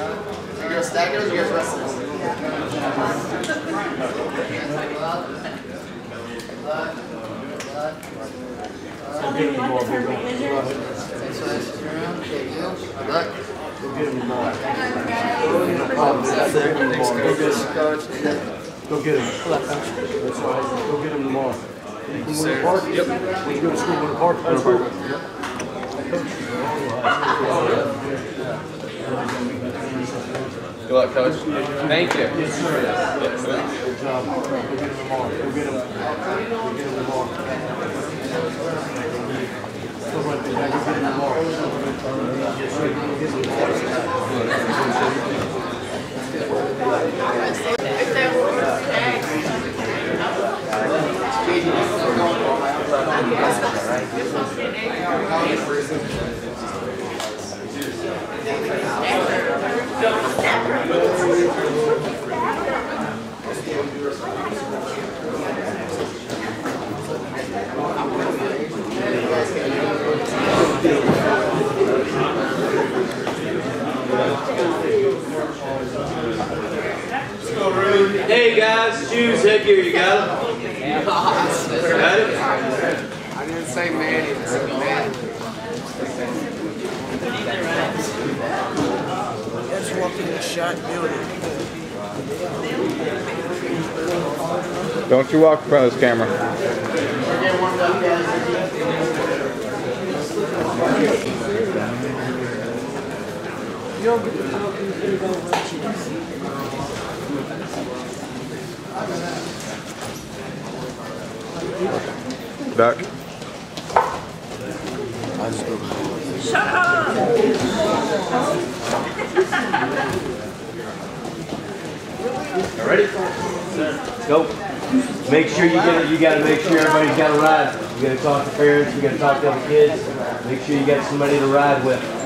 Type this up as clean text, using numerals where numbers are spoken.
You guys stack it or you guys rest this? Thanks for this around. Okay, you. Good. Go get him tomorrow. Coach. Go get him. That's all right. Go get him tomorrow. You can win the park? Yep. You go to school, win the park? Yep. Good luck, Coach. Thank you. Yes, sir. Yes, sir. Good job. Go get him tomorrow. Go get him. Go get him tomorrow. Go right there. Go get him tomorrow. Yes, sir. Go get him tomorrow. Hey guys, shoes, headgear, you got them? Got it? I didn't say Manny, I said Manny. Let's walk in the shot building. Don't you walk in front of this camera. We're getting warmed up, guys. You don't get to talk to me about what you Duck. Shut up! You ready? Go. Make sure you get it. You got to make sure everybody's got a ride. You got to talk to parents. You got to talk to other kids. Make sure you got somebody to ride with.